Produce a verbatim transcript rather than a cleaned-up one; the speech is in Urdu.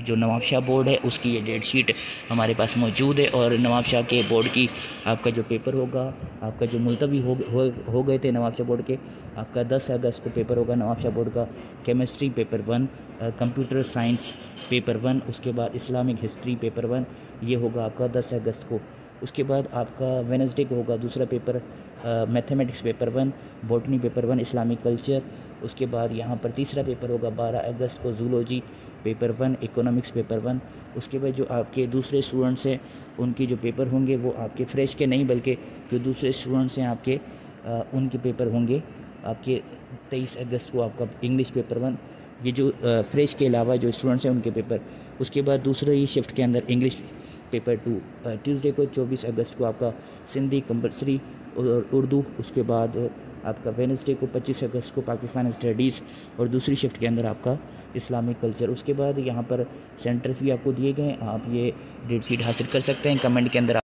جو نواب شاہ بورڈ ہے اس کی یہ ڈیٹ شیٹ ہمارے پاس موجود ہے، اور نواب شاہ کے بورڈ کی آپ کا جو پیپر ہوگا، آپ کا جو ملتوی ہو ہو گئے تھے نواب شاہ بورڈ کے، آپ کا دس اگست کو پیپر ہوگا نواب شاہ بورڈ کا chemistry paper one, computer science paper one, اس کے بعد اسلامک ہسٹری پیپر ون، یہ ہوگا آپ کا دس اگست کو۔ اس کے بعد آپ کا وینسڈے کو ہوگا دوسرا paper mathematics paper one, botany paper one, Islamic culture. اس کے بعد یہاں پر تیسرا پیپر ہوگا بارہ اگست کو zoology paper one, economics paper one. اس کے بعد جو آپ کے دوسرے اسٹوڈنٹس ہیں ان کے جو پیپر ہوں گے وہ آپ کے فریش کے نہیں بلکہ جو دوسرے اسٹوڈنٹس ہیں آپ کے ان کے پیپر ہوں گے آپ کے تیئیس اگست کو آپ کا انگلش پیپر ون، یہ جو فریش کے علاوہ جو اسٹوڈنٹس ہیں ان کے پیپر۔ اس کے بعد دوسرے ہی شفٹ کے اندر انگلش پیپر ٹو، ٹیوزڈے کو چوبیس اگست کو آپ کا سندھی کمپلسری اور اردو۔ اس کے بعد آپ کا وینسڈے کو پچیس اگست کو پاکستان اسٹڈیز اور دوسری شفٹ کے اندر آپ کا اسلامک کلچر۔ اس کے بعد یہاں پر سینٹرز بھی آپ کو دیے گئے ہیں، آپ یہ ڈیٹ شیٹ حاصل کر سکتے ہیں کمنٹ کے اندر۔